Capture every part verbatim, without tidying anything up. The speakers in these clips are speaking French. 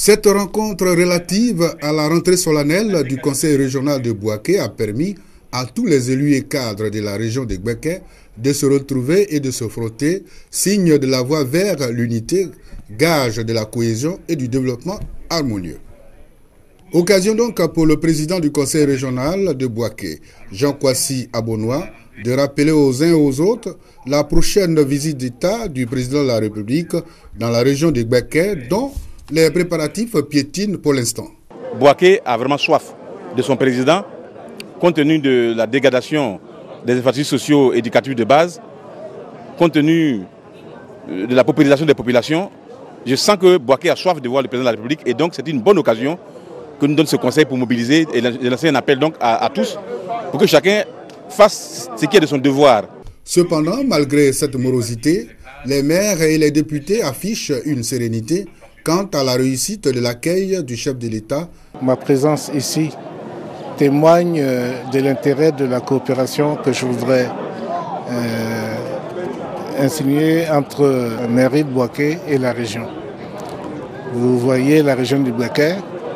Cette rencontre relative à la rentrée solennelle du Conseil régional de Bouaké a permis à tous les élus et cadres de la région de Gbeke de se retrouver et de se frotter, signe de la voie vers l'unité, gage de la cohésion et du développement harmonieux. Occasion donc pour le président du Conseil régional de Bouaké, Jean Kwasi Abonoa, de rappeler aux uns et aux autres la prochaine visite d'État du président de la République dans la région de Gbeke, dont les préparatifs piétinent pour l'instant. Bouaké a vraiment soif de son président, compte tenu de la dégradation des infrastructures socio-éducatives de base, compte tenu de la paupérisation des populations. Je sens que Bouaké a soif de voir le président de la République et donc c'est une bonne occasion que nous donne ce conseil pour mobiliser et lancer un appel donc à, à tous pour que chacun fasse ce qui est de son devoir. Cependant, malgré cette morosité, les maires et les députés affichent une sérénité quant à la réussite de l'accueil du chef de l'État. Ma présence ici témoigne de l'intérêt de la coopération que je voudrais euh, insinuer entre la mairie de Bouaké et la région. Vous voyez la région du Bouaké.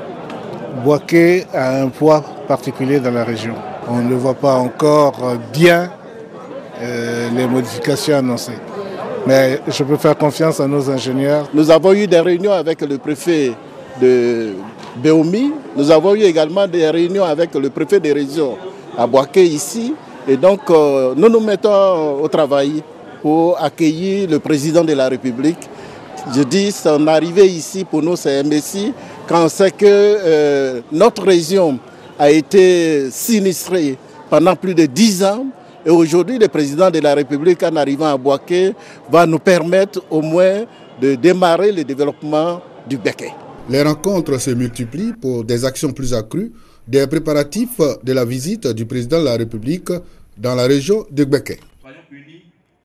Bouaké a un poids particulier dans la région. On ne voit pas encore bien euh, les modifications annoncées. Mais je peux faire confiance à nos ingénieurs. Nous avons eu des réunions avec le préfet de Béoumi. Nous avons eu également des réunions avec le préfet des régions à Bouaké ici. Et donc euh, nous nous mettons au travail pour accueillir le président de la République. Je dis, son arrivée ici pour nous c'est un messie quand on sait que euh, notre région a été sinistrée pendant plus de dix ans. Et aujourd'hui, le président de la République, en arrivant à Bouaké, va nous permettre au moins de démarrer le développement du Béké. Les rencontres se multiplient pour des actions plus accrues, des préparatifs de la visite du président de la République dans la région de Gbeke.